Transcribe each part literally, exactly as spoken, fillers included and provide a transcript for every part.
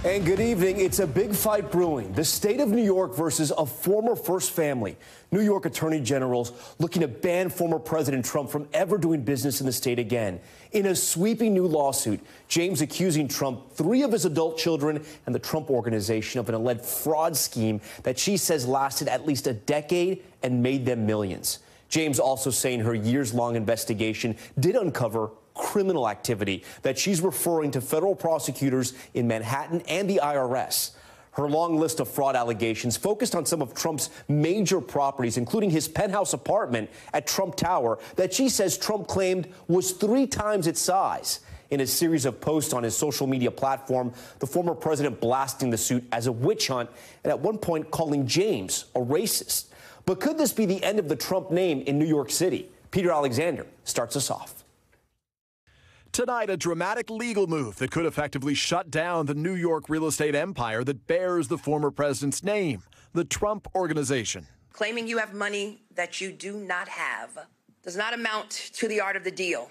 And good evening. It's a big fight brewing. The state of New York versus a former first family. New York attorney generals looking to ban former President Trump from ever doing business in the state again. In a sweeping new lawsuit, James accusing Trump, three of his adult children, and the Trump Organization of an alleged fraud scheme that she says lasted at least a decade and made them millions. James also saying her years-long investigation did uncover criminal activity that she's referring to federal prosecutors in Manhattan and the I R S. Her long list of fraud allegations focused on some of Trump's major properties, including his penthouse apartment at Trump Tower that she says Trump claimed was three times its size. In a series of posts on his social media platform, the former president blasting the suit as a witch hunt and at one point calling James a racist. But could this be the end of the Trump name in New York City? Peter Alexander starts us off. Tonight, a dramatic legal move that could effectively shut down the New York real estate empire that bears the former president's name, the Trump Organization. Claiming you have money that you do not have does not amount to the art of the deal.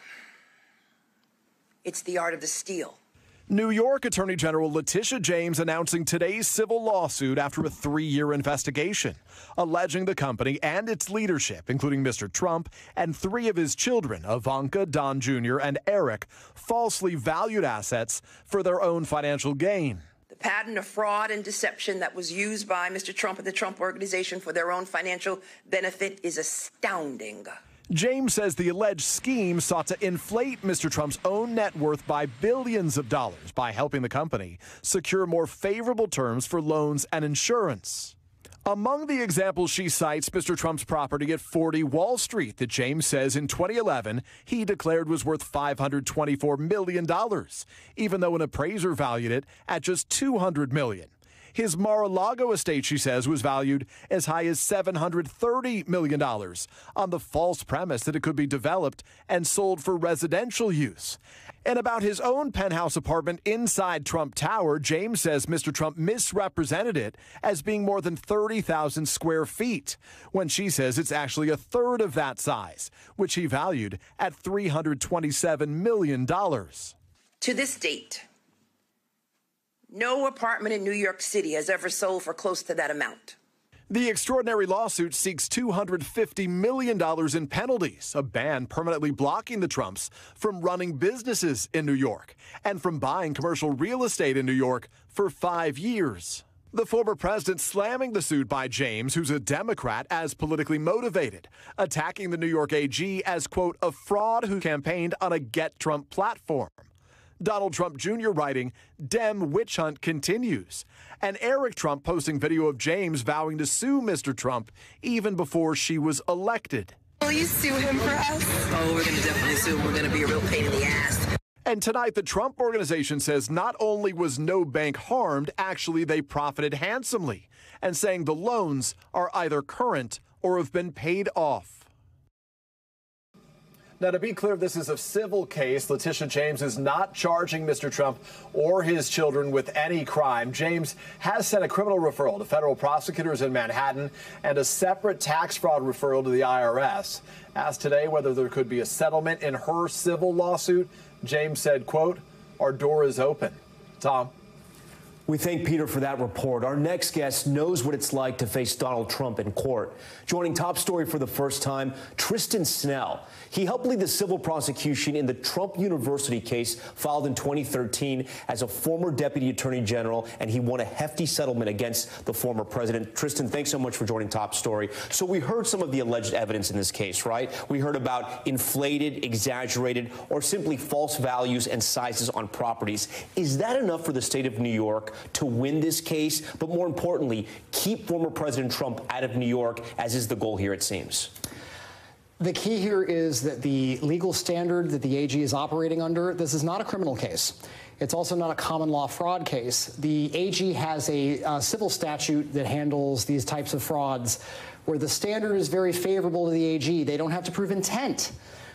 It's the art of the steal. New York Attorney General Letitia James announcing today's civil lawsuit after a three-year investigation, alleging the company and its leadership, including Mister Trump and three of his children, Ivanka, Don Junior, and Eric, falsely valued assets for their own financial gain. The pattern of fraud and deception that was used by Mister Trump and the Trump Organization for their own financial benefit is astounding. James says the alleged scheme sought to inflate Mister Trump's own net worth by billions of dollars by helping the company secure more favorable terms for loans and insurance. Among the examples she cites, Mister Trump's property at forty Wall Street that James says in twenty eleven he declared was worth five hundred twenty-four million dollars, even though an appraiser valued it at just two hundred million dollars. His Mar-a-Lago estate, she says, was valued as high as seven hundred thirty million dollars on the false premise that it could be developed and sold for residential use. And about his own penthouse apartment inside Trump Tower, James says Mister Trump misrepresented it as being more than thirty thousand square feet, when she says it's actually a third of that size, which he valued at three hundred twenty-seven million dollars. To this date, no apartment in New York City has ever sold for close to that amount. The extraordinary lawsuit seeks two hundred fifty million dollars in penalties, a ban permanently blocking the Trumps from running businesses in New York and from buying commercial real estate in New York for five years. The former president slamming the suit by James, who's a Democrat, as politically motivated, attacking the New York A G as, quote, a fraud who campaigned on a Get Trump platform. Donald Trump Junior writing, Dem witch hunt continues. And Eric Trump posting video of James vowing to sue Mister Trump even before she was elected. Will you sue him for us? Oh, we're going to definitely sue him. We're going to be a real pain in the ass. And tonight, the Trump Organization says not only was no bank harmed, actually they profited handsomely, and saying the loans are either current or have been paid off. Now, to be clear, this is a civil case. Letitia James is not charging Mister Trump or his children with any crime. James has sent a criminal referral to federal prosecutors in Manhattan and a separate tax fraud referral to the I R S. Asked today whether there could be a settlement in her civil lawsuit, James said, quote, our door is open. Tom. We thank Peter for that report. Our next guest knows what it's like to face Donald Trump in court. Joining Top Story for the first time, Tristan Snell. He helped lead the civil prosecution in the Trump University case filed in twenty thirteen as a former deputy attorney general, and he won a hefty settlement against the former president. Tristan, thanks so much for joining Top Story. So we heard some of the alleged evidence in this case, right? We heard about inflated, exaggerated, or simply false values and sizes on properties. Is that enough for the state of New York to win this case, but more importantly, keep former President Trump out of New York, as is the goal here, it seems? The key here is that the legal standard that the A G is operating under, this is not a criminal case. It's also not a common law fraud case. The A G has a uh, civil statute that handles these types of frauds where the standard is very favorable to the A G. They don't have to prove intent.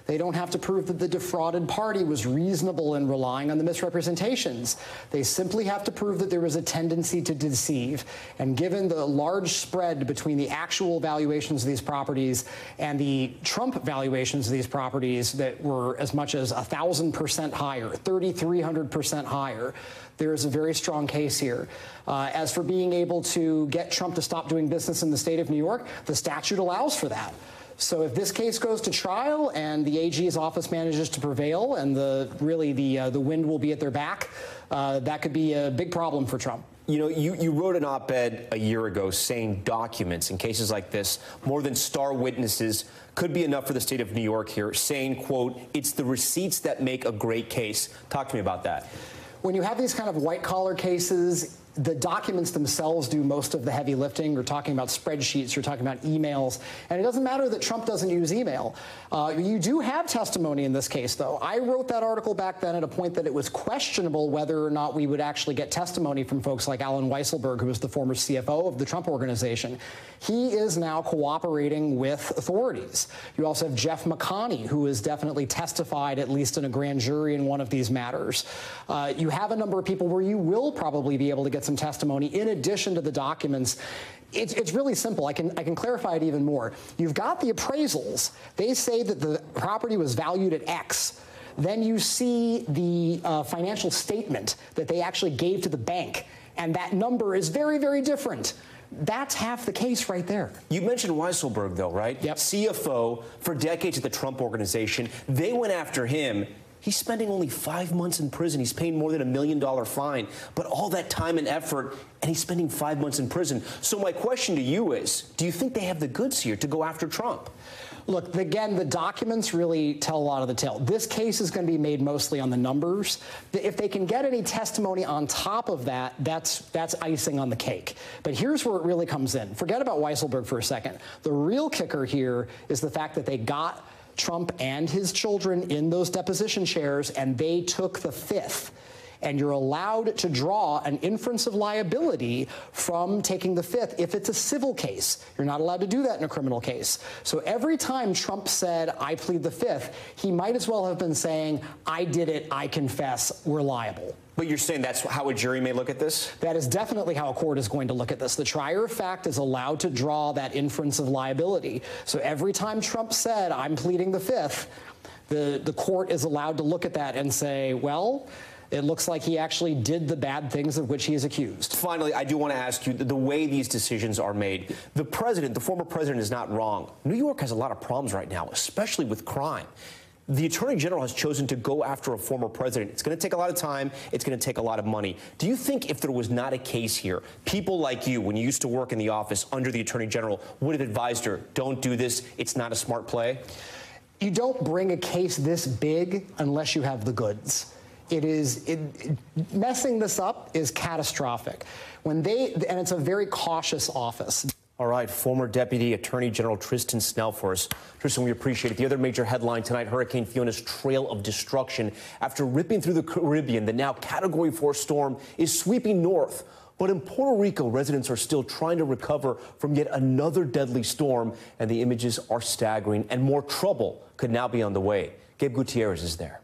They don't have to prove that the defrauded party was reasonable in relying on the misrepresentations. They simply have to prove that there was a tendency to deceive. And given the large spread between the actual valuations of these properties and the Trump valuations of these properties that were as much as one thousand percent higher, three thousand three hundred percent higher, there is a very strong case here. Uh, as for being able to get Trump to stop doing business in the state of New York, the statute allows for that. So if this case goes to trial and the A G's office manages to prevail and the really the uh, the wind will be at their back, uh, that could be a big problem for Trump. You know, you, you wrote an op-ed a year ago saying documents in cases like this, more than star witnesses, could be enough for the state of New York here, saying, quote, it's the receipts that make a great case. Talk to me about that. When you have these kind of white-collar cases, the documents themselves do most of the heavy lifting. You're talking about spreadsheets, you're talking about emails, and it doesn't matter that Trump doesn't use email. Uh, you do have testimony in this case, though. I wrote that article back then at a point that it was questionable whether or not we would actually get testimony from folks like Alan Weisselberg, who was the former C F O of the Trump Organization. He is now cooperating with authorities. You also have Jeff McConney, who has definitely testified, at least in a grand jury, in one of these matters. Uh, you have a number of people where you will probably be able to get some testimony in addition to the documents. It's, it's really simple. I can, I can clarify it even more. You've got the appraisals. They say that the property was valued at X. Then you see the uh, financial statement that they actually gave to the bank, and that number is very, very different. That's half the case right there. You mentioned Weisselberg, though, right? Yep. C F O for decades at the Trump Organization. They went after him. He's spending only five months in prison. He's paying more than a million dollar fine. But all that time and effort, and he's spending five months in prison. So my question to you is, do you think they have the goods here to go after Trump? Look, again, the documents really tell a lot of the tale. This case is going to be made mostly on the numbers. If they can get any testimony on top of that, that's that's icing on the cake. But here's where it really comes in. Forget about Weisselberg for a second. The real kicker here is the fact that they got Trump and his children in those deposition chairs, and they took the fifth. And you're allowed to draw an inference of liability from taking the fifth if it's a civil case. You're not allowed to do that in a criminal case. So every time Trump said, I plead the fifth, he might as well have been saying, I did it, I confess, we're liable. But you're saying that's how a jury may look at this? That is definitely how a court is going to look at this. The trier of fact is allowed to draw that inference of liability. So every time Trump said, I'm pleading the fifth, the, the court is allowed to look at that and say, well, it looks like he actually did the bad things of which he is accused. Finally, I do want to ask you, the way these decisions are made, the president, the former president, is not wrong. New York has a lot of problems right now, especially with crime. The Attorney General has chosen to go after a former president. It's going to take a lot of time. It's going to take a lot of money. Do you think if there was not a case here, people like you, when you used to work in the office under the Attorney General, would have advised her, don't do this, it's not a smart play? You don't bring a case this big unless you have the goods. It is it, it, messing this up is catastrophic. When they and it's a very cautious office. All right, former Deputy Attorney General Tristan Snell for us. Tristan, we appreciate it. The other major headline tonight, Hurricane Fiona's trail of destruction. After ripping through the Caribbean, the now Category four storm is sweeping north. But in Puerto Rico, residents are still trying to recover from yet another deadly storm, and the images are staggering, and more trouble could now be on the way. Gabe Gutierrez is there.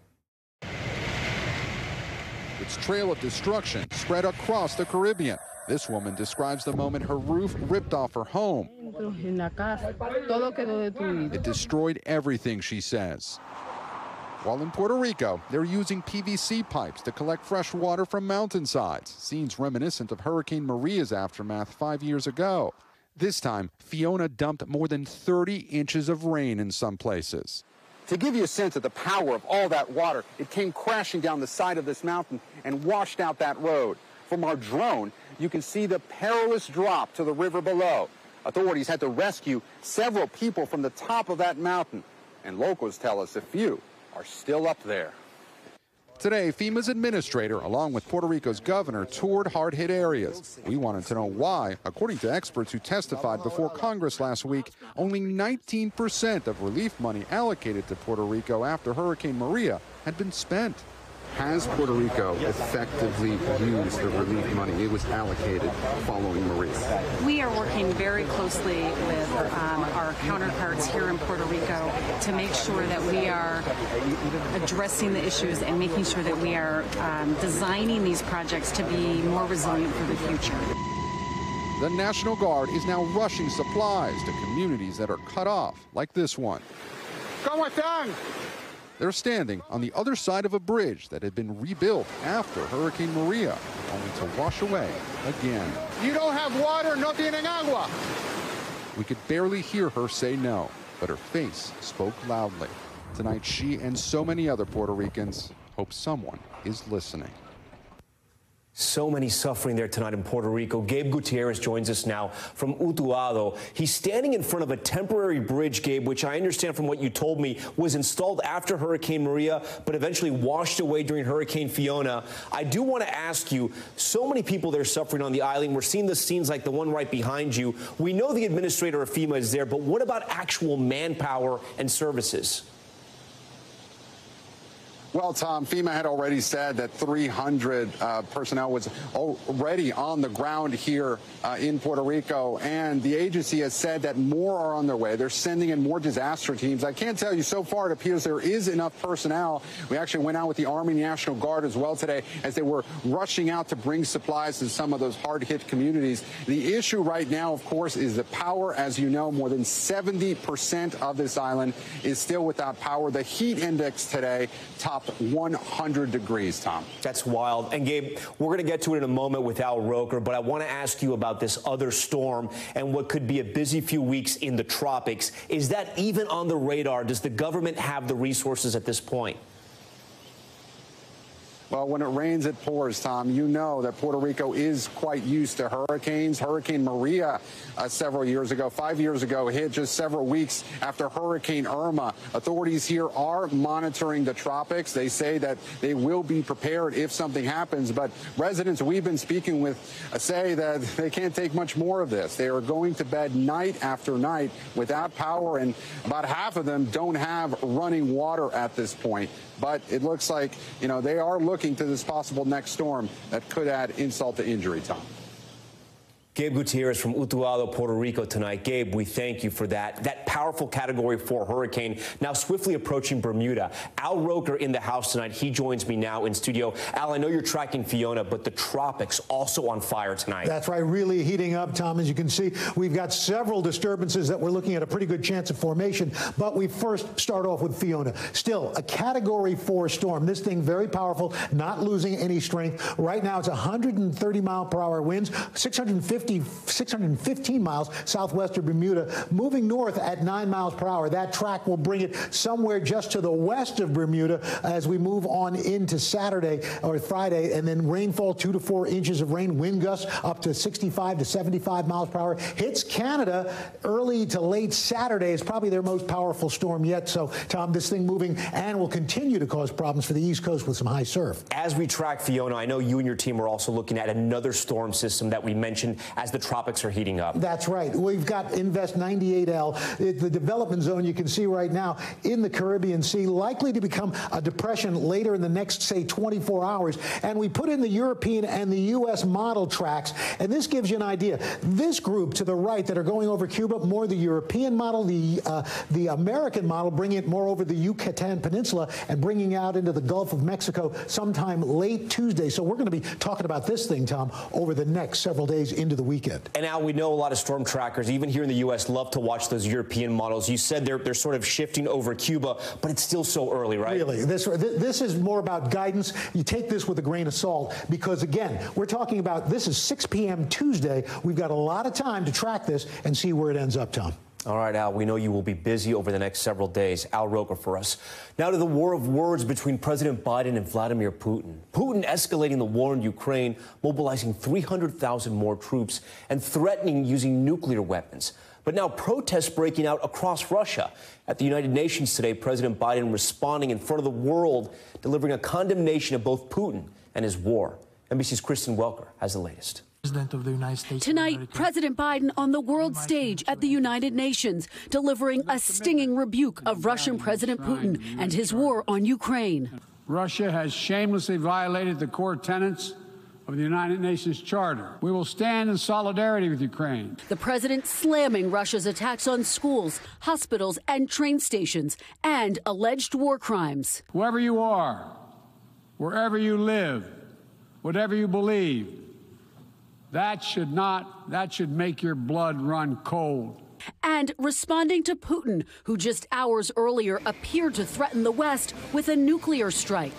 Its trail of destruction spread across the Caribbean. This woman describes the moment her roof ripped off her home. It destroyed everything, she says. While in Puerto Rico, they're using P V C pipes to collect fresh water from mountainsides, scenes reminiscent of Hurricane Maria's aftermath five years ago. This time, Fiona dumped more than thirty inches of rain in some places. To give you a sense of the power of all that water, it came crashing down the side of this mountain and washed out that road. From our drone, you can see the perilous drop to the river below. Authorities had to rescue several people from the top of that mountain, and locals tell us a few are still up there. Today, FEMA's administrator, along with Puerto Rico's governor, toured hard-hit areas. We wanted to know why, according to experts who testified before Congress last week, only nineteen percent of relief money allocated to Puerto Rico after Hurricane Maria had been spent. Has Puerto Rico effectively used the relief money it was allocated following Maria? We are working very closely with um, our counterparts here in Puerto Rico to make sure that we are addressing the issues and making sure that we are um, designing these projects to be more resilient for the future. The National Guard is now rushing supplies to communities that are cut off, like this one. ¿Cómo están? They're standing on the other side of a bridge that had been rebuilt after Hurricane Maria, only to wash away again. You don't have water, no tienen agua. We could barely hear her say no, but her face spoke loudly. Tonight, she and so many other Puerto Ricans hope someone is listening. So many suffering there tonight in Puerto Rico. Gabe Gutierrez joins us now from Utuado. He's standing in front of a temporary bridge, Gabe, which I understand from what you told me was installed after Hurricane Maria, but eventually washed away during Hurricane Fiona. I do want to ask you, so many people there suffering on the island. We're seeing the scenes like the one right behind you. We know the administrator of FEMA is there, but what about actual manpower and services? Well, Tom, FEMA had already said that three hundred uh, personnel was already on the ground here uh, in Puerto Rico, and the agency has said that more are on their way. They're sending in more disaster teams. I can't tell you, so far it appears there is enough personnel. We actually went out with the Army National Guard as well today as they were rushing out to bring supplies to some of those hard-hit communities. The issue right now, of course, is the power. As you know, more than seventy percent of this island is still without power. The heat index today topped one hundred degrees, Tom. That's wild. And Gabe, we're going to get to it in a moment with Al Roker, but I want to ask you about this other storm and what could be a busy few weeks in the tropics. Is that even on the radar? Does the government have the resources at this point? Well, when it rains, it pours, Tom. You know that Puerto Rico is quite used to hurricanes. Hurricane Maria uh, several years ago, five years ago, hit just several weeks after Hurricane Irma. Authorities here are monitoring the tropics. They say that they will be prepared if something happens. But residents we've been speaking with uh, say that they can't take much more of this. They are going to bed night after night without power, and about half of them don't have running water at this point. But it looks like, you know, they are looking to this possible next storm that could add insult to injury, Tom. Gabe Gutierrez from Utuado, Puerto Rico tonight. Gabe, we thank you for that. That powerful Category four hurricane now swiftly approaching Bermuda. Al Roker in the house tonight. He joins me now in studio. Al, I know you're tracking Fiona, but the tropics also on fire tonight. That's right, really heating up, Tom. As you can see, we've got several disturbances that we're looking at a pretty good chance of formation. But we first start off with Fiona. Still, a Category four storm. This thing very powerful, not losing any strength. Right now, it's one hundred thirty mile per hour winds, six hundred fifty six hundred fifteen miles southwest of Bermuda, moving north at nine miles per hour. That track will bring it somewhere just to the west of Bermuda as we move on into Saturday or Friday, and then rainfall two to four inches of rain, wind gusts up to sixty-five to seventy-five miles per hour. Hits Canada early to late Saturday. Is probably their most powerful storm yet. So, Tom, this thing moving and will continue to cause problems for the East Coast with some high surf. As we track Fiona, I know you and your team are also looking at another storm system that we mentioned as the tropics are heating up. That's right. We've got Invest ninety-eight L, it, the development zone you can see right now in the Caribbean Sea, likely to become a depression later in the next, say, twenty-four hours. And we put in the European and the U S model tracks, and this gives you an idea. This group to the right that are going over Cuba, more the European model, the, uh, the American model, bringing it more over the Yucatan Peninsula and bringing out into the Gulf of Mexico sometime late Tuesday. So we're going to be talking about this thing, Tom, over the next several days into the weekend. And now we know a lot of storm trackers, even here in the U S, love to watch those European models. You said they're, they're sort of shifting over Cuba, but it's still so early, right? Really, this, this is more about guidance. You take this with a grain of salt because, again, we're talking about this is six p m Tuesday. We've got a lot of time to track this and see where it ends up, Tom. All right, Al, we know you will be busy over the next several days. Al Roker for us. Now to the war of words between President Biden and Vladimir Putin. Putin escalating the war in Ukraine, mobilizing three hundred thousand more troops, and threatening using nuclear weapons. But now protests breaking out across Russia. At the United Nations today, President Biden responding in front of the world, delivering a condemnation of both Putin and his war. N B C's Kristen Welker has the latest. President of the United States Tonight, President Biden on the world stage at the United Nations, delivering a stinging rebuke of Russian President Putin and his war on Ukraine. Russia has shamelessly violated the core tenets of the United Nations Charter. We will stand in solidarity with Ukraine. The president slamming Russia's attacks on schools, hospitals, and train stations, and alleged war crimes. Whoever you are, wherever you live, whatever you believe, that should not, that should make your blood run cold. And responding to Putin, who just hours earlier appeared to threaten the West with a nuclear strike.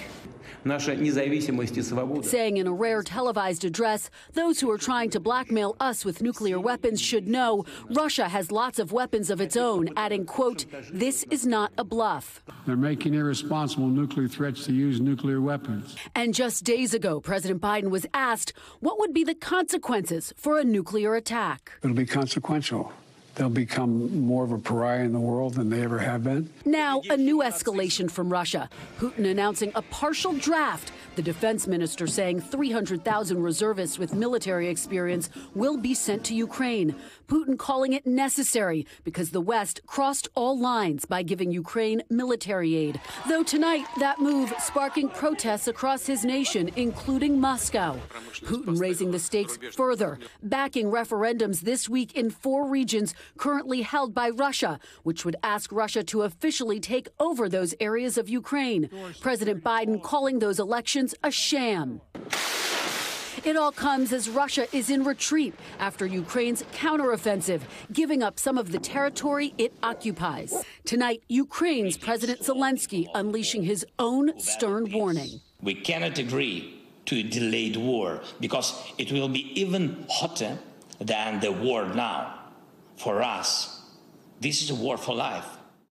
Saying in a rare televised address, those who are trying to blackmail us with nuclear weapons should know Russia has lots of weapons of its own, adding, quote, this is not a bluff. They're making irresponsible nuclear threats to use nuclear weapons. And just days ago, President Biden was asked what would be the consequences for a nuclear attack. It'll be consequential. They'll become more of a pariah in the world than they ever have been. Now, a new escalation from Russia. Putin announcing a partial draft. The defense minister saying three hundred thousand reservists with military experience will be sent to Ukraine. Putin calling it necessary because the West crossed all lines by giving Ukraine military aid. Though tonight, that move sparking protests across his nation, including Moscow. Putin raising the stakes further, backing referendums this week in four regions currently held by Russia, which would ask Russia to officially take over those areas of Ukraine. President Biden calling those elections a sham. It all comes as Russia is in retreat after Ukraine's counteroffensive, giving up some of the territory it occupies. Tonight, Ukraine's President Zelensky unleashing his own stern warning. We cannot agree to a delayed war because it will be even hotter than the war now. For us, this is a war for life.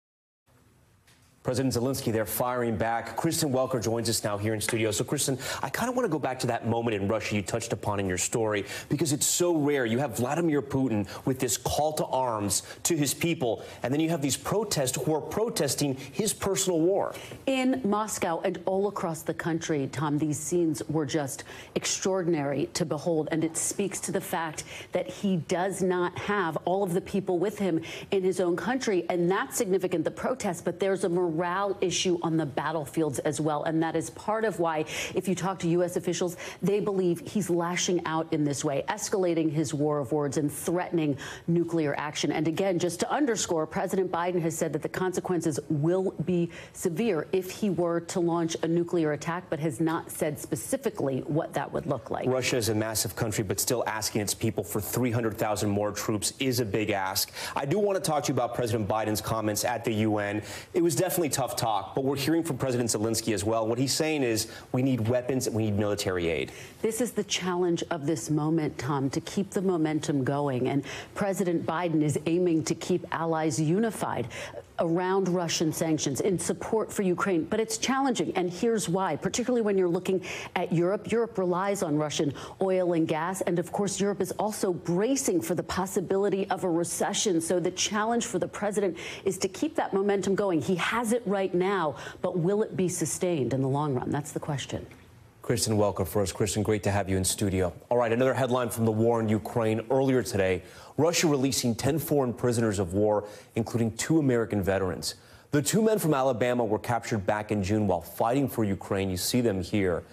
President Zelensky there firing back. Kristen Welker joins us now here in studio. So, Kristen, I kind of want to go back to that moment in Russia you touched upon in your story because it's so rare. You have Vladimir Putin with this call to arms to his people, and then you have these protests who are protesting his personal war. In Moscow and all across the country, Tom, these scenes were just extraordinary to behold, and it speaks to the fact that he does not have all of the people with him in his own country, and that's significant, the protests, but there's a morale issue on the battlefields as well. And that is part of why, if you talk to U S officials, they believe he's lashing out in this way, escalating his war of words and threatening nuclear action. And again, just to underscore, President Biden has said that the consequences will be severe if he were to launch a nuclear attack, but has not said specifically what that would look like. Russia is a massive country, but still asking its people for three hundred thousand more troops is a big ask. I do want to talk to you about President Biden's comments at the U N. It was definitely tough talk, but we're hearing from President Zelensky as well. What he's saying is we need weapons and we need military aid. This is the challenge of this moment, Tom, to keep the momentum going. And President Biden is aiming to keep allies unified around Russian sanctions in support for Ukraine. But it's challenging, and here's why, particularly when you're looking at Europe. Europe relies on Russian oil and gas, and of course Europe is also bracing for the possibility of a recession. So the challenge for the president is to keep that momentum going. He has it right now, but will it be sustained in the long run? That's the question. Kristen, welcome for us. Kristen, great to have you in studio. All right, another headline from the war in Ukraine earlier today. Russia releasing ten foreign prisoners of war, including two American veterans. The two men from Alabama were captured back in June while fighting for Ukraine. You see them here.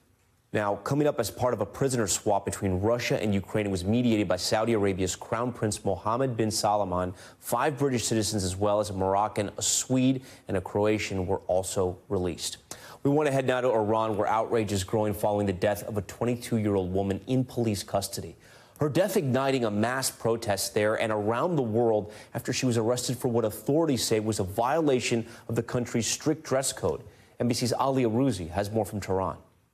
Now, coming up as part of a prisoner swap between Russia and Ukraine, it was mediated by Saudi Arabia's Crown Prince Mohammed bin Salman. Five British citizens, as well as a Moroccan, a Swede, and a Croatian, were also released. We want to head now to Iran, where outrage is growing following the death of a twenty-two-year-old woman in police custody. Her death igniting a mass protest there and around the world after she was arrested for what authorities say was a violation of the country's strict dress code. N B C's Ali Arouzi has more from Tehran.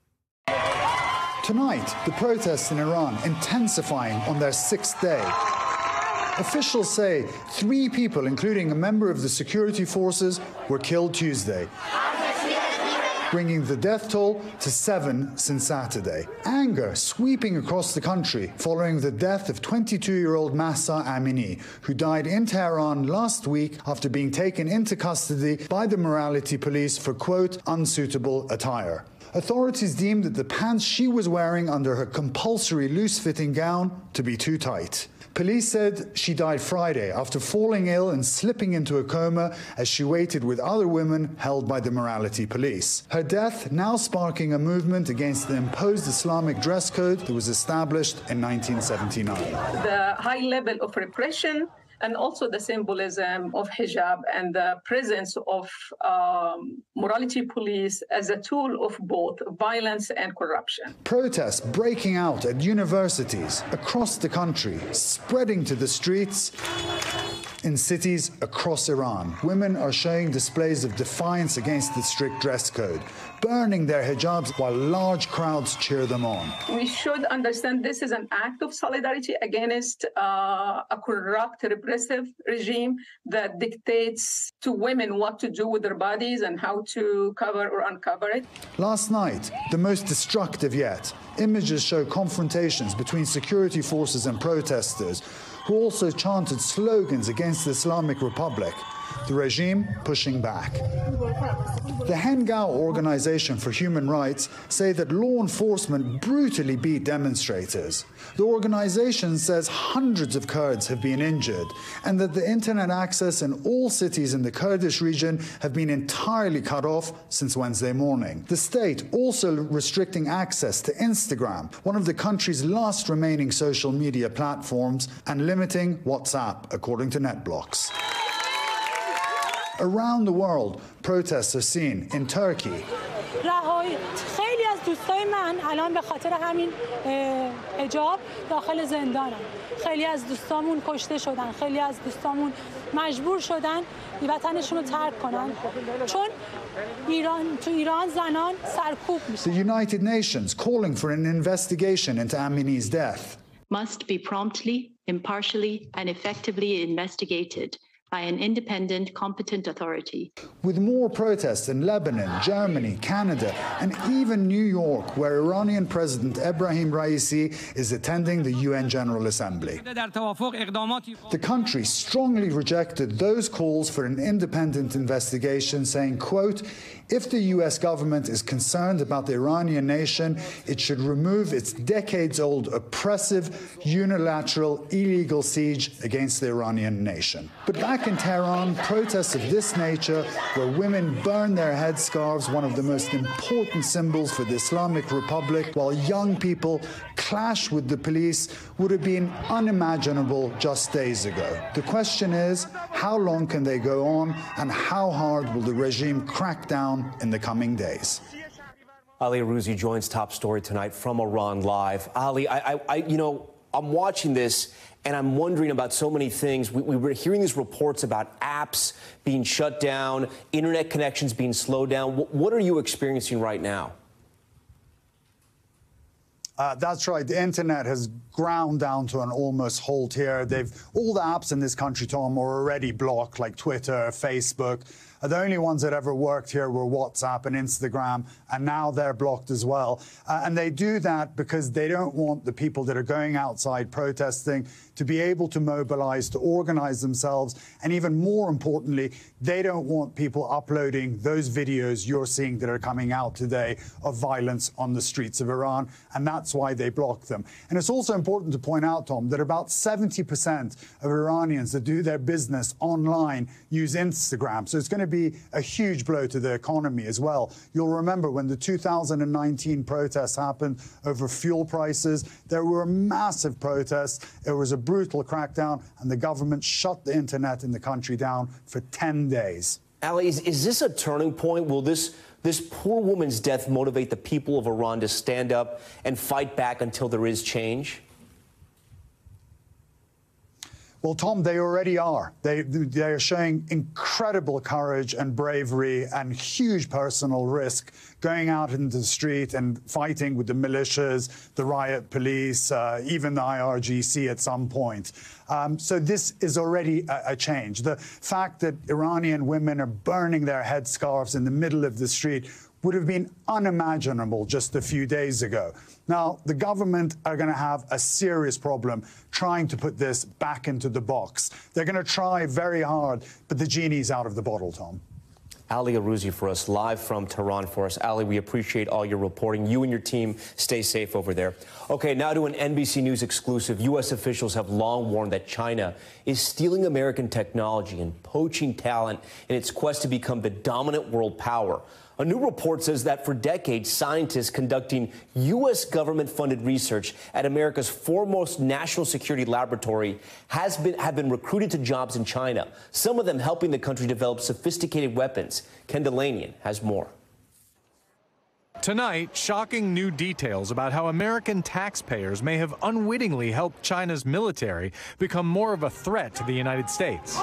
Tonight, the protests in Iran intensifying on their sixth day. Officials say three people, including a member of the security forces, were killed Tuesday, bringing the death toll to seven since Saturday. Anger sweeping across the country following the death of twenty-two-year-old Mahsa Amini, who died in Tehran last week after being taken into custody by the morality police for, quote, unsuitable attire. Authorities deemed that the pants she was wearing under her compulsory loose-fitting gown to be too tight. Police said she died Friday after falling ill and slipping into a coma as she waited with other women held by the morality police. Her death now sparking a movement against the imposed Islamic dress code that was established in nineteen seventy-nine. The high level of repression and also the symbolism of hijab and the presence of um, morality police as a tool of both violence and corruption. Protests breaking out at universities across the country, spreading to the streets in cities across Iran. Women are showing displays of defiance against the strict dress code, burning their hijabs while large crowds cheer them on. We should understand this is an act of solidarity against uh, a corrupt, repressive regime that dictates to women what to do with their bodies and how to cover or uncover it. Last night, the most destructive yet, images show confrontations between security forces and protesters who also chanted slogans against the Islamic Republic, the regime pushing back. The Hengao Organization for Human Rights say that law enforcement brutally beat demonstrators. The organization says hundreds of Kurds have been injured and that the internet access in all cities in the Kurdish region have been entirely cut off since Wednesday morning. The state also restricting access to Instagram, one of the country's last remaining social media platforms, and limiting WhatsApp, according to NetBlocks. Around the world, protests are seen in Turkey. خیلی از دوستای من الان به خاطر همین حجاب داخل زندانن. خیلی از دوستامون کشته شدن. خیلی از دوستامون مجبور شدن وطنشون رو ترک کنن. چون ایران تو ایران زنان سرکوب میشن. The United Nations calling for an investigation into Amini's death. Must be promptly, impartially and effectively investigated by an independent, competent authority. With more protests in Lebanon, Germany, Canada, and even New York, where Iranian President Ebrahim Raisi is attending the U N General Assembly. The country strongly rejected those calls for an independent investigation, saying, quote, if the U S government is concerned about the Iranian nation, it should remove its decades-old oppressive, unilateral, illegal siege against the Iranian nation. But back in Tehran, protests of this nature, where women burn their headscarves, one of the most important symbols for the Islamic Republic, while young people clash with the police, would have been unimaginable just days ago. The question is, how long can they go on, and how hard will the regime crack down in the coming days? Ali Arouzi joins Top Story tonight from Iran live. Ali, I, I, I, you know, I'm watching this and I'm wondering about so many things. We, we were hearing these reports about apps being shut down, internet connections being slowed down. What, what are you experiencing right now? Uh, that's right. The internet has ground down to an almost halt here. They've all the apps in this country, Tom, are already blocked, like Twitter, Facebook. Uh, the only ones that ever worked here were WhatsApp and Instagram, and now they're blocked as well. Uh, and they do that because they don't want the people that are going outside protesting to be able to mobilize, to organize themselves, and even more importantly, they don't want people uploading those videos you're seeing that are coming out today of violence on the streets of Iran, and that's why they block them. And it's also important to point out, Tom, that about seventy percent of Iranians that do their business online use Instagram, so it's going to be a huge blow to the economy as well. You'll remember when the two thousand nineteen protests happened over fuel prices, there were massive protests, it was a brutal crackdown, and the government shut the internet in the country down for ten days. Ali, is, is this a turning point? Will this, this poor woman's death motivate the people of Iran to stand up and fight back until there is change? Well, Tom, they already are. They, they are showing incredible courage and bravery and huge personal risk going out into the street and fighting with the militias, the riot police, uh, even the I R G C at some point. Um, so this is already a, a change. The fact that Iranian women are burning their headscarves in the middle of the street would have been unimaginable just a few days ago. Now, the government are going to have a serious problem trying to put this back into the box. They're going to try very hard, but the genie's out of the bottle, Tom. Ali Arouzi for us, live from Tehran for us. Ali, we appreciate all your reporting. You and your team stay safe over there. Okay, now to an N B C News exclusive. U S officials have long warned that China is stealing American technology and poaching talent in its quest to become the dominant world power. A new report says that for decades, scientists conducting U S government-funded research at America's foremost national security laboratory has been, have been recruited to jobs in China, some of them helping the country develop sophisticated weapons. Ken Delanian has more. Tonight, shocking new details about how American taxpayers may have unwittingly helped China's military become more of a threat to the United States.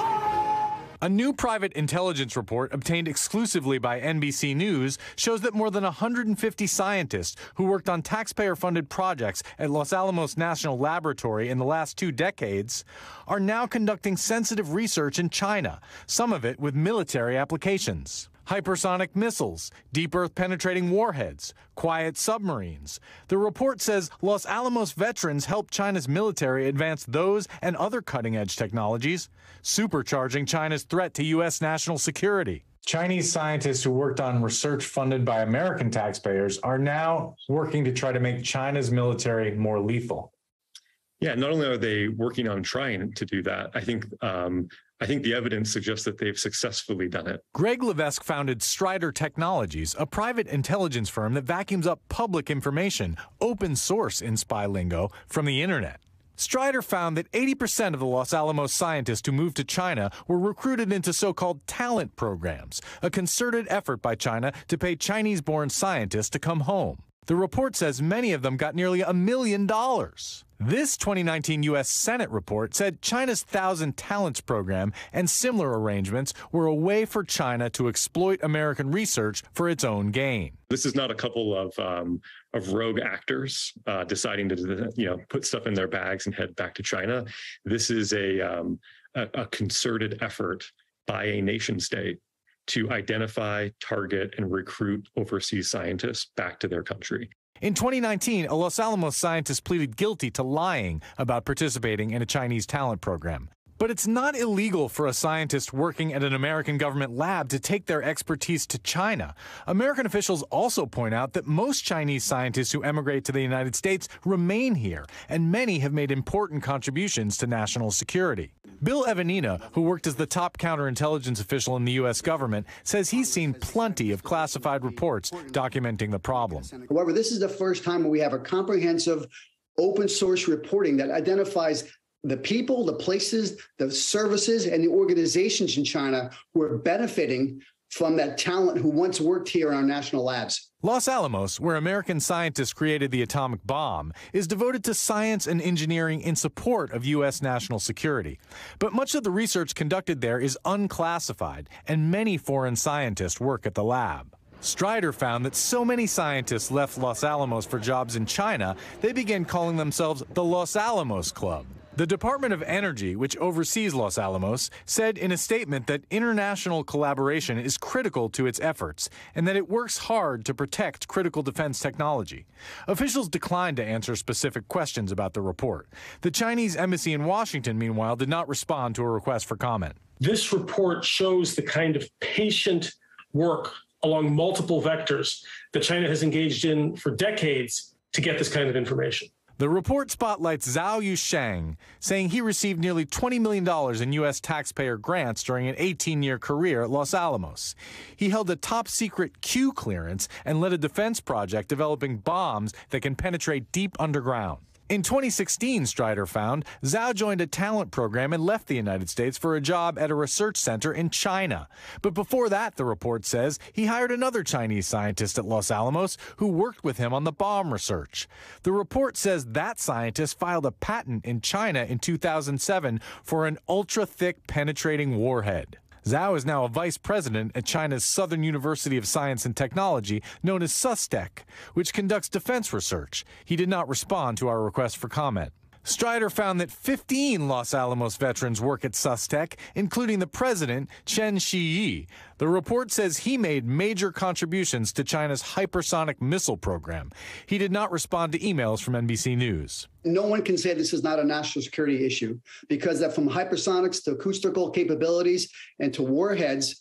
A new private intelligence report obtained exclusively by N B C News shows that more than one hundred fifty scientists who worked on taxpayer-funded projects at Los Alamos National Laboratory in the last two decades are now conducting sensitive research in China, some of it with military applications. Hypersonic missiles, deep earth penetrating warheads, quiet submarines. The report says Los Alamos veterans helped China's military advance those and other cutting-edge technologies, supercharging China's threat to U S national security. Chinese scientists who worked on research funded by American taxpayers are now working to try to make China's military more lethal. Yeah, not only are they working on trying to do that, I think um, I think the evidence suggests that they've successfully done it. Greg Levesque founded Strider Technologies, a private intelligence firm that vacuums up public information, open source in spy lingo, from the internet. Strider found that eighty percent of the Los Alamos scientists who moved to China were recruited into so-called talent programs, a concerted effort by China to pay Chinese-born scientists to come home. The report says many of them got nearly a million dollars. This twenty nineteen U S Senate report said China's Thousand Talents program and similar arrangements were a way for China to exploit American research for its own gain. This is not a couple of um, of rogue actors uh, deciding to you know put stuff in their bags and head back to China. This is a um, a, a concerted effort by a nation state to identify, target, and recruit overseas scientists back to their country. In twenty nineteen, a Los Alamos scientist pleaded guilty to lying about participating in a Chinese talent program. But it's not illegal for a scientist working at an American government lab to take their expertise to China. American officials also point out that most Chinese scientists who emigrate to the United States remain here, and many have made important contributions to national security. Bill Evanina, who worked as the top counterintelligence official in the U S government, says he's seen plenty of classified reports documenting the problem. However, this is the first time we have a comprehensive open source reporting that identifies the people, the places, the services, and the organizations in China who are benefiting from that talent who once worked here in our national labs. Los Alamos, where American scientists created the atomic bomb, is devoted to science and engineering in support of U S national security. But much of the research conducted there is unclassified, and many foreign scientists work at the lab. Strider found that so many scientists left Los Alamos for jobs in China, they began calling themselves the Los Alamos Club. The Department of Energy, which oversees Los Alamos, said in a statement that international collaboration is critical to its efforts and that it works hard to protect critical defense technology. Officials declined to answer specific questions about the report. The Chinese embassy in Washington, meanwhile, did not respond to a request for comment. This report shows the kind of patient work along multiple vectors that China has engaged in for decades to get this kind of information. The report spotlights Zhao Yusheng, saying he received nearly twenty million dollars in U S taxpayer grants during an eighteen-year career at Los Alamos. He held a top-secret Q clearance and led a defense project developing bombs that can penetrate deep underground. In twenty sixteen, Strider found, Zhao joined a talent program and left the United States for a job at a research center in China. But before that, the report says, he hired another Chinese scientist at Los Alamos who worked with him on the bomb research. The report says that scientist filed a patent in China in two thousand seven for an ultra-thick penetrating warhead. Zhao is now a vice president at China's Southern University of Science and Technology, known as SUSTEC, which conducts defense research. He did not respond to our request for comment. Strider found that fifteen Los Alamos veterans work at SUSTEC, including the president, Chen Shiyi. The report says he made major contributions to China's hypersonic missile program. He did not respond to emails from N B C News. No one can say this is not a national security issue, because that from hypersonics to acoustical capabilities and to warheads,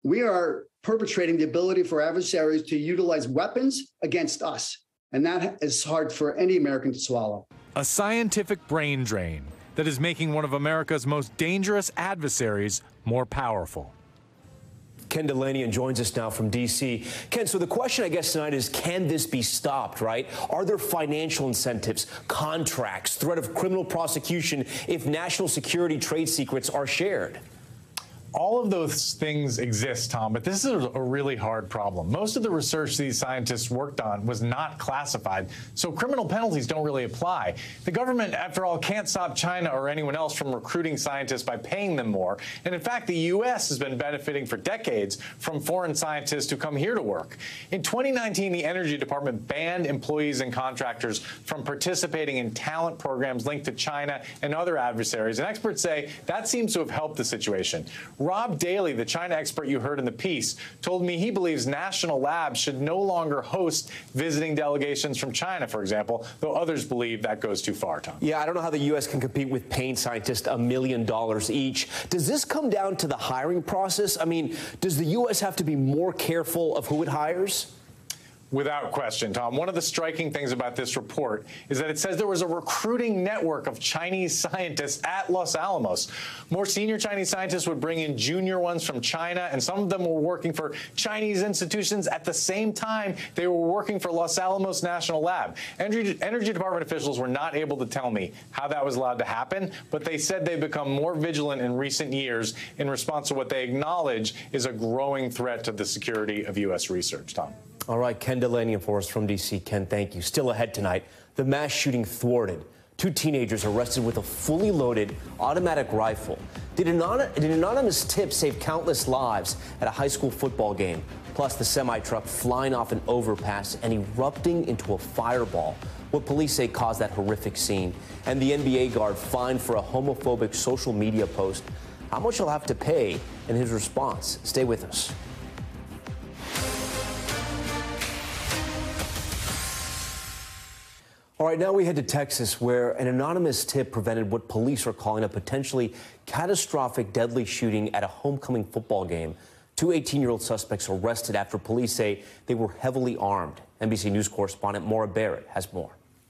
we are perpetrating the ability for adversaries to utilize weapons against us. And that is hard for any American to swallow. A scientific brain drain that is making one of America's most dangerous adversaries more powerful. Ken Delaney joins us now from D C Ken, so the question, I guess, tonight is, can this be stopped, right? Are there financial incentives, contracts, threat of criminal prosecution if national security trade secrets are shared? All of those things exist, Tom, but this is a really hard problem. Most of the research these scientists worked on was not classified, so criminal penalties don't really apply. The government, after all, can't stop China or anyone else from recruiting scientists by paying them more. And in fact, the U S has been benefiting for decades from foreign scientists who come here to work. In twenty nineteen, the Energy Department banned employees and contractors from participating in talent programs linked to China and other adversaries. And experts say that seems to have helped the situation. Rob Daly, the China expert you heard in the piece, told me he believes national labs should no longer host visiting delegations from China, for example, though others believe that goes too far, Tom. Yeah, I don't know how the U S can compete with paying scientists a million dollars each. Does this come down to the hiring process? I mean, does the U S have to be more careful of who it hires? Without question, Tom. One of the striking things about this report is that it says there was a recruiting network of Chinese scientists at Los Alamos. More senior Chinese scientists would bring in junior ones from China, and some of them were working for Chinese institutions at the same time they were working for Los Alamos National Lab. Energy, Energy Department officials were not able to tell me how that was allowed to happen, but they said they've become more vigilant in recent years in response to what they acknowledge is a growing threat to the security of U S research, Tom. All right, Ken Delaney for us from D C Ken, thank you. Still ahead tonight, the mass shooting thwarted. Two teenagers arrested with a fully loaded automatic rifle. Did an, did an anonymous tip save countless lives at a high school football game? Plus, the semi-truck flying off an overpass and erupting into a fireball. What police say caused that horrific scene. And the N B A guard fined for a homophobic social media post. How much he'll have to pay and his response. Stay with us. All right, now we head to Texas, where an anonymous tip prevented what police are calling a potentially catastrophic deadly shooting at a homecoming football game. Two eighteen-year-old suspects arrested after police say they were heavily armed. N B C News correspondent Maura Barrett has more.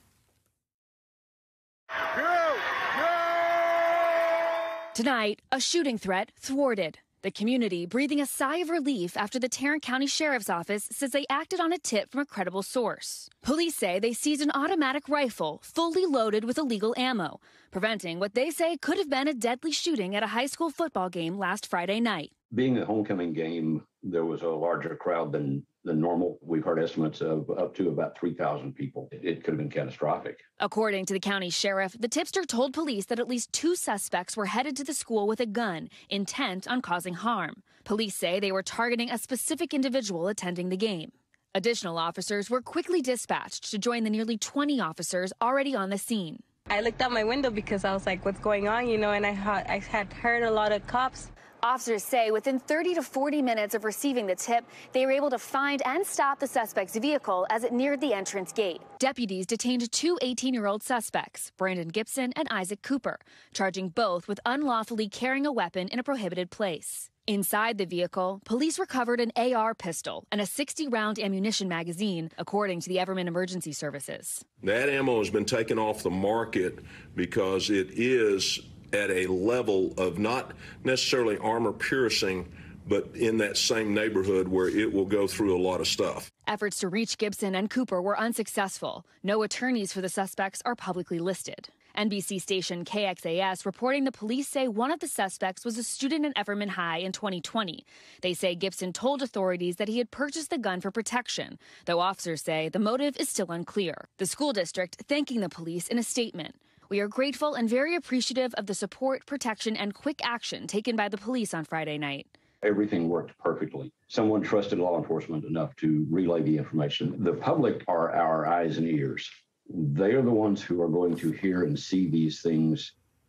Tonight, a shooting threat thwarted. The community breathing a sigh of relief after the Tarrant County Sheriff's Office says they acted on a tip from a credible source. Police say they seized an automatic rifle fully loaded with illegal ammo, preventing what they say could have been a deadly shooting at a high school football game last Friday night. Being a homecoming game, there was a larger crowd than, than normal. We've heard estimates of up to about three thousand people. It could have been catastrophic. According to the county sheriff, the tipster told police that at least two suspects were headed to the school with a gun, intent on causing harm. Police say they were targeting a specific individual attending the game. Additional officers were quickly dispatched to join the nearly twenty officers already on the scene. I looked out my window because I was like, what's going on, you know, and I had, I had heard a lot of cops. Officers say within thirty to forty minutes of receiving the tip, they were able to find and stop the suspect's vehicle as it neared the entrance gate. Deputies detained two eighteen-year-old suspects, Brandon Gibson and Isaac Cooper, charging both with unlawfully carrying a weapon in a prohibited place. Inside the vehicle, police recovered an A R pistol and a sixty round ammunition magazine, according to the Everman Emergency Services. That ammo has been taken off the market because it is at a level of not necessarily armor piercing, but in that same neighborhood where it will go through a lot of stuff. Efforts to reach Gibson and Cooper were unsuccessful. No attorneys for the suspects are publicly listed. N B C station K X A S reporting the police say one of the suspects was a student at Everman High in twenty twenty. They say Gibson told authorities that he had purchased the gun for protection, though officers say the motive is still unclear. The school district thanking the police in a statement. We are grateful and very appreciative of the support, protection, and quick action taken by the police on Friday night. Everything worked perfectly. Someone trusted law enforcement enough to relay the information. The public are our eyes and ears. They are the ones who are going to hear and see these things.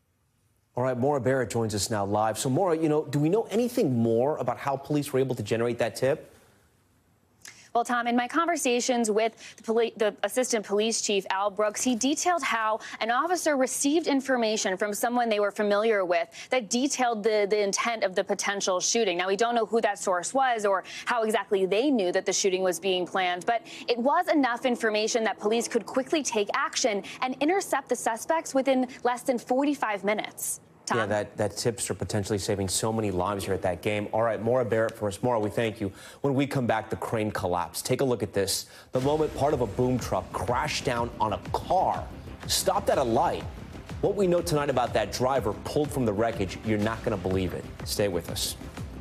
All right, Maura Barrett joins us now live. So, Maura, you know, do we know anything more about how police were able to generate that tip? Well, Tom, in my conversations with the, poli- the assistant police chief, Al Brooks, he detailed how an officer received information from someone they were familiar with that detailed the, the intent of the potential shooting. Now, we don't know who that source was or how exactly they knew that the shooting was being planned, but it was enough information that police could quickly take action and intercept the suspects within less than forty-five minutes. Tom? Yeah, that, that tipster potentially saving so many lives here at that game. All right, Maura Barrett for us. Maura, we thank you. When we come back, the crane collapse. Take a look at this. The moment part of a boom truck crashed down on a car, stopped at a light. What we know tonight about that driver pulled from the wreckage, you're not going to believe it. Stay with us.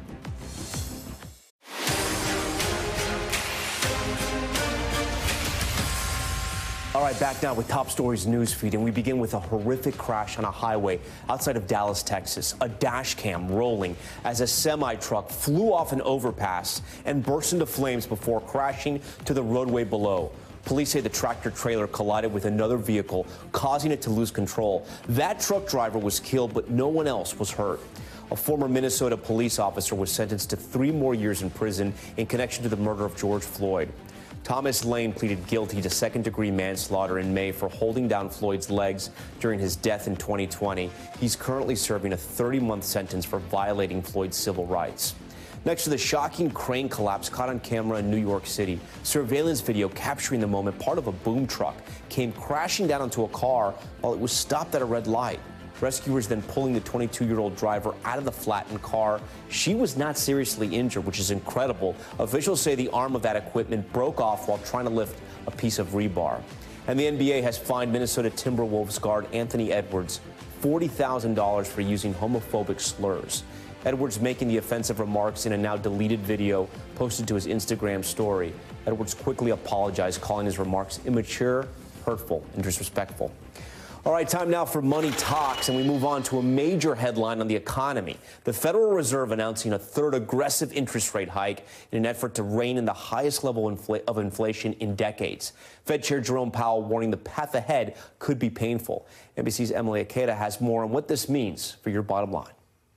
All right, back now with Top Stories newsfeed, and we begin with a horrific crash on a highway outside of Dallas, Texas. A dash cam rolling as a semi-truck flew off an overpass and burst into flames before crashing to the roadway below. Police say the tractor-trailer collided with another vehicle, causing it to lose control. That truck driver was killed, but no one else was hurt. A former Minnesota police officer was sentenced to three more years in prison in connection to the murder of George Floyd. Thomas Lane pleaded guilty to second-degree manslaughter in May for holding down Floyd's legs during his death in twenty twenty. He's currently serving a thirty-month sentence for violating Floyd's civil rights. Next to the shocking crane collapse caught on camera in New York City, surveillance video capturing the moment part of a boom truck came crashing down onto a car while it was stopped at a red light. Rescuers then pulling the twenty-two-year-old driver out of the flattened car. She was not seriously injured, which is incredible. Officials say the arm of that equipment broke off while trying to lift a piece of rebar. And the N B A has fined Minnesota Timberwolves guard Anthony Edwards forty thousand dollars for using homophobic slurs. Edwards making the offensive remarks in a now deleted video posted to his Instagram story. Edwards quickly apologized, calling his remarks immature, hurtful, and disrespectful. All right, time now for Money Talks, and we move on to a major headline on the economy. The Federal Reserve announcing a third aggressive interest rate hike in an effort to rein in the highest level infl- of inflation in decades. Fed Chair Jerome Powell warning the path ahead could be painful. N B C's Emily Akeda has more on what this means for your bottom line.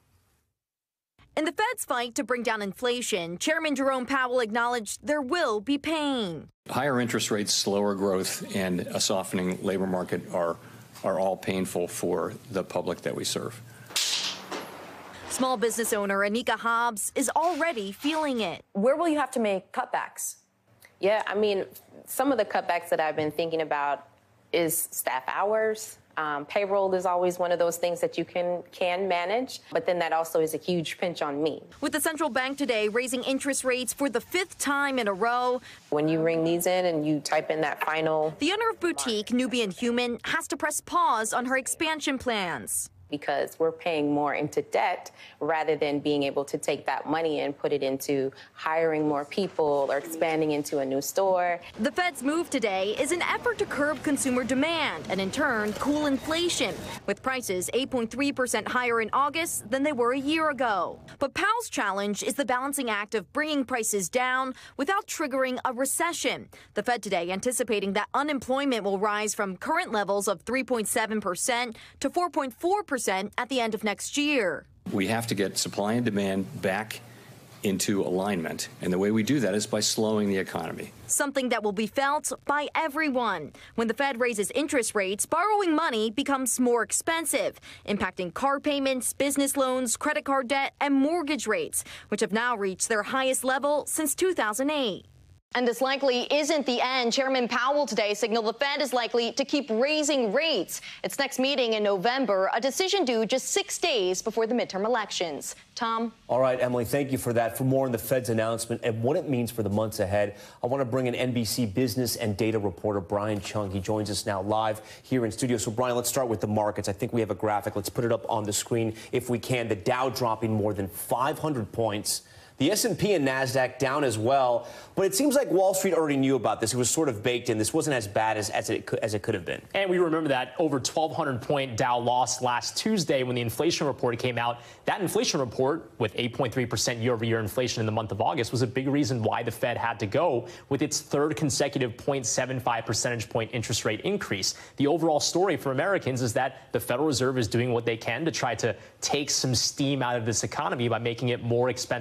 In the Fed's fight to bring down inflation, Chairman Jerome Powell acknowledged there will be pain. Higher interest rates, slower growth, and a softening labor market are are all painful for the public that we serve. Small business owner Anika Hobbs is already feeling it. Where will you have to make cutbacks? Yeah, I mean, some of the cutbacks that I've been thinking about is staff hours. Um, payroll is always one of those things that you can can manage, but then that also is a huge pinch on me. With the central bank today raising interest rates for the fifth time in a row. When you ring these in and you type in that final... The owner of boutique Nubian Human has to press pause on her expansion plans. Because we're paying more into debt rather than being able to take that money and put it into hiring more people or expanding into a new store. The Fed's move today is an effort to curb consumer demand and in turn cool inflation, with prices eight point three percent higher in August than they were a year ago. But Powell's challenge is the balancing act of bringing prices down without triggering a recession. The Fed today anticipating that unemployment will rise from current levels of three point seven percent to four point four percent at the end of next year. We have to get supply and demand back into alignment, and the way we do that is by slowing the economy. Something that will be felt by everyone. When the Fed raises interest rates, borrowing money becomes more expensive, impacting car payments, business loans, credit card debt, and mortgage rates, which have now reached their highest level since two thousand eight. And this likely isn't the end. Chairman Powell today signaled the Fed is likely to keep raising rates. Its next meeting in November, a decision due just six days before the midterm elections. Tom? All right, Emily, thank you for that. For more on the Fed's announcement and what it means for the months ahead, I want to bring in N B C business and data reporter Brian Chung. He joins us now live here in studio. So, Brian, let's start with the markets. I think we have a graphic. Let's put it up on the screen if we can. The Dow dropping more than five hundred points. The S and P and NASDAQ down as well, but it seems like Wall Street already knew about this. It was sort of baked in. This wasn't as bad as, as, it, could, as it could have been. And we remember that over twelve hundred point Dow loss last Tuesday when the inflation report came out. That inflation report, with eight point three percent year-over-year inflation in the month of August, was a big reason why the Fed had to go with its third consecutive zero point seven five percentage point interest rate increase. The overall story for Americans is that the Federal Reserve is doing what they can to try to take some steam out of this economy by making it more expensive to borrow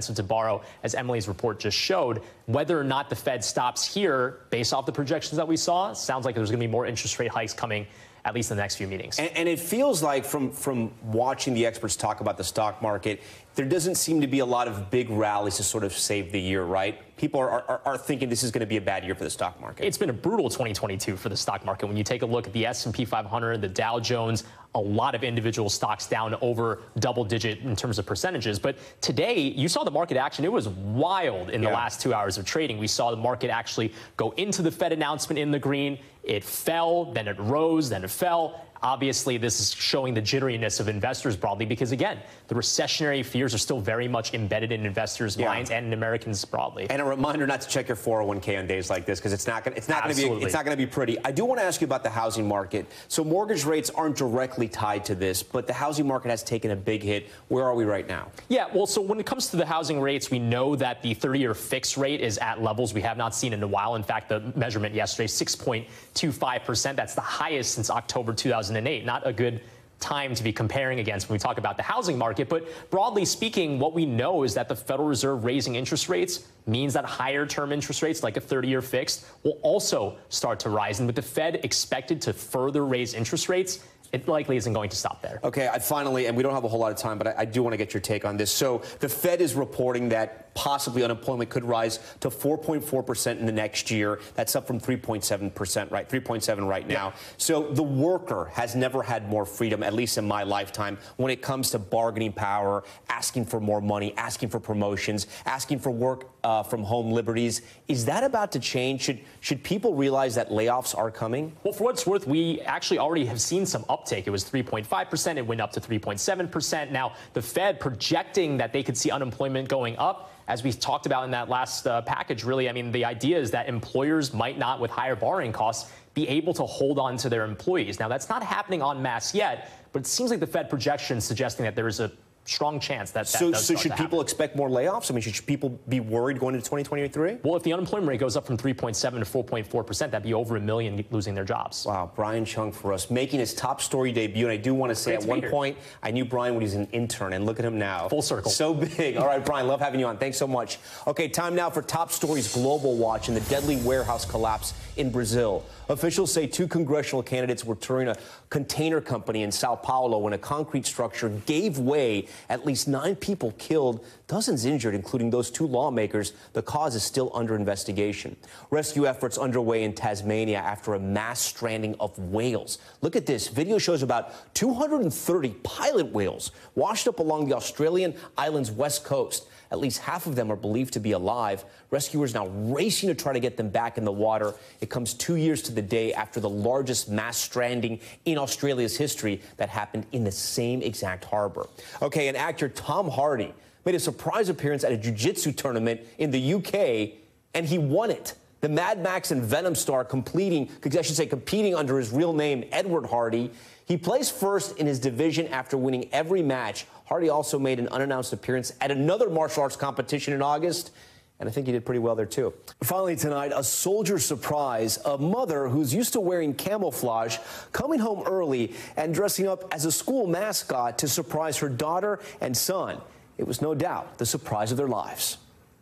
tomorrow, as Emily's report just showed. Whether or not the Fed stops here, based off the projections that we saw, sounds like there's going to be more interest rate hikes coming at least in the next few meetings. And, and it feels like from, from watching the experts talk about the stock market, there doesn't seem to be a lot of big rallies to sort of save the year, right? People are, are, are thinking this is going to be a bad year for the stock market. It's been a brutal twenty twenty-two for the stock market. When you take a look at the S and P five hundred, the Dow Jones, a lot of individual stocks down over double digit in terms of percentages. But today, you saw the market action. It was wild in the yeah. last two hours of trading. We saw the market actually go into the Fed announcement in the green. It fell, then it rose, then it fell. Obviously, this is showing the jitteriness of investors broadly because, again, the recessionary fears are still very much embedded in investors' yeah. minds and in Americans broadly. And a reminder not to check your four oh one k on days like this because it's not going it's not going to be it's not going to be pretty. I do want to ask you about the housing market. So mortgage rates aren't directly tied to this, but the housing market has taken a big hit. Where are we right now? Yeah, well, so when it comes to the housing rates, we know that the thirty-year fixed rate is at levels we have not seen in a while. In fact, the measurement yesterday, six point two five percent. That's the highest since October two thousand eight. Not a good time to be comparing against when we talk about the housing market. But broadly speaking, what we know is that the Federal Reserve raising interest rates means that higher term interest rates, like a thirty-year fixed, will also start to rise. And with the Fed expected to further raise interest rates, it likely isn't going to stop there. Okay, I finally, and we don't have a whole lot of time, but I, I do want to get your take on this. So the Fed is reporting that possibly unemployment could rise to four point four percent in the next year. That's up from three point seven percent, right? three point seven right now. Yeah. So the worker has never had more freedom, at least in my lifetime, when it comes to bargaining power, asking for more money, asking for promotions, asking for work uh, from home liberties. Is that about to change? Should, should people realize that layoffs are coming? Well, for what it's worth, we actually already have seen some uptake. It was three point five percent. It went up to three point seven percent. Now, the Fed projecting that they could see unemployment going up. As we talked about in that last uh, package, really, I mean, the idea is that employers might not, with higher borrowing costs, be able to hold on to their employees. Now, that's not happening en masse yet, but it seems like the Fed projection is suggesting that there is a strong chance that that so, does so start should to people happen. expect more layoffs? I mean, should people be worried going into twenty twenty-three? Well, if the unemployment rate goes up from three point seven to four point four percent, that'd be over a million losing their jobs. Wow, Brian Chung for us, making his top story debut. And I do want to say, Great at one here. point, I knew Brian when he was an intern, and look at him now. Full circle. So big. All right, Brian, love having you on. Thanks so much. Okay, time now for Top Stories Global Watch and the deadly warehouse collapse in Brazil. Officials say two congressional candidates were touring a container company in Sao Paulo when a concrete structure gave way. At least nine people killed, dozens injured, including those two lawmakers. The cause is still under investigation. Rescue efforts underway in Tasmania after a mass stranding of whales. Look at this. Video shows about two hundred thirty pilot whales washed up along the Australian island's west coast. At least half of them are believed to be alive. Rescuers now racing to try to get them back in the water. It comes two years to the day after the largest mass stranding in Australia's history that happened in the same exact harbor. Okay, and actor Tom Hardy made a surprise appearance at a jiu-jitsu tournament in the U K, and he won it. The Mad Max and Venom star completing, I should say, competing under his real name, Edward Hardy. He placed first in his division after winning every match. Hardy also made an unannounced appearance at another martial arts competition in August, and I think he did pretty well there, too. Finally tonight, a soldier surprise. A mother who's used to wearing camouflage, coming home early and dressing up as a school mascot to surprise her daughter and son. It was no doubt the surprise of their lives.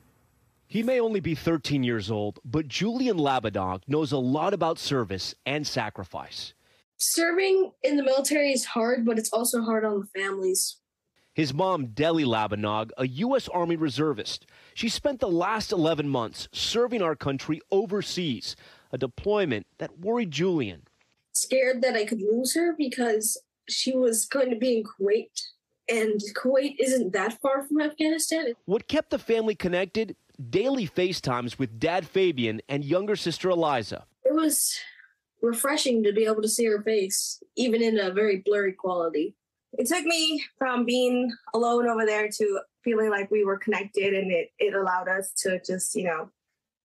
He may only be thirteen years old, but Julian Labadog knows a lot about service and sacrifice. Serving in the military is hard, but it's also hard on the families. His mom, Deli Labanog, a U S Army reservist. She spent the last eleven months serving our country overseas, a deployment that worried Julian. Scared that I could lose her because she was going to be in Kuwait, and Kuwait isn't that far from Afghanistan. What kept the family connected? Daily FaceTimes with Dad Fabian and younger sister Eliza. It was refreshing to be able to see her face, even in a very blurry quality. It took me from being alone over there to feeling like we were connected, and it, it allowed us to just, you know,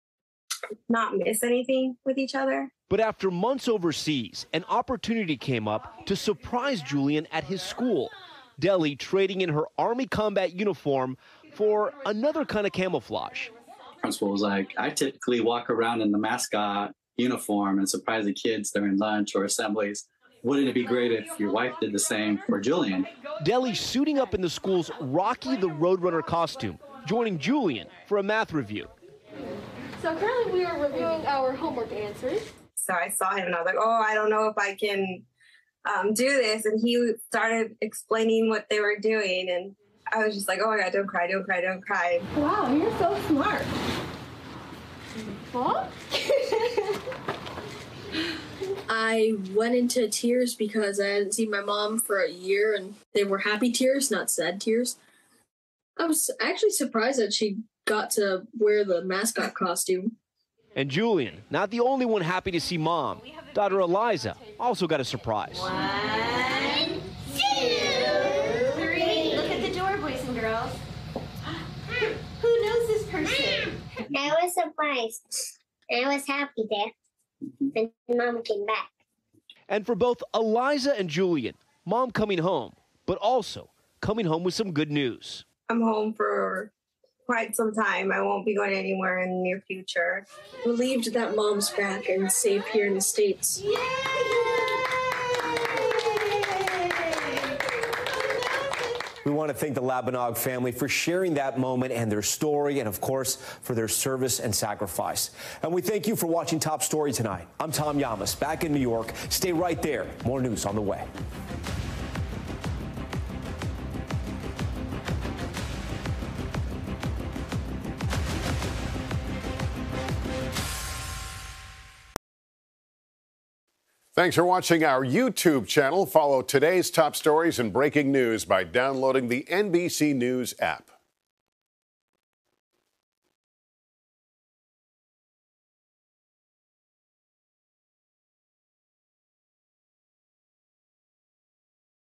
not miss anything with each other. But after months overseas, an opportunity came up to surprise Julian at his school. Deli trading in her Army combat uniform for another kind of camouflage. Principal was like, I typically walk around in the mascot uniform and surprise the kids during lunch or assemblies. Wouldn't it be great if your wife did the same for Julian? Deli suiting up in the school's Rocky the Roadrunner costume, joining Julian for a math review. So currently we are reviewing our homework answers. So I saw him and I was like, oh, I don't know if I can um, do this. And he started explaining what they were doing. And I was just like, oh my God, don't cry, don't cry, don't cry. Wow, you're so smart. Huh? I went into tears because I hadn't seen my mom for a year, and they were happy tears, not sad tears. I was actually surprised that she got to wear the mascot costume. And Julian, not the only one happy to see mom. Daughter Eliza also got a surprise. One, two, three. Look at the door, boys and girls. Who knows this person? I was surprised. I was happy there when Mom came back. And for both Eliza and Julian, mom coming home, but also coming home with some good news. I'm home for quite some time. I won't be going anywhere in the near future. Relieved that mom's back and safe here in the States. We want to thank the Labanog family for sharing that moment and their story, and of course, for their service and sacrifice. And we thank you for watching Top Story tonight. I'm Tom Llamas, back in New York. Stay right there. More news on the way. Thanks for watching our YouTube channel. Follow today's top stories and breaking news by downloading the N B C News app.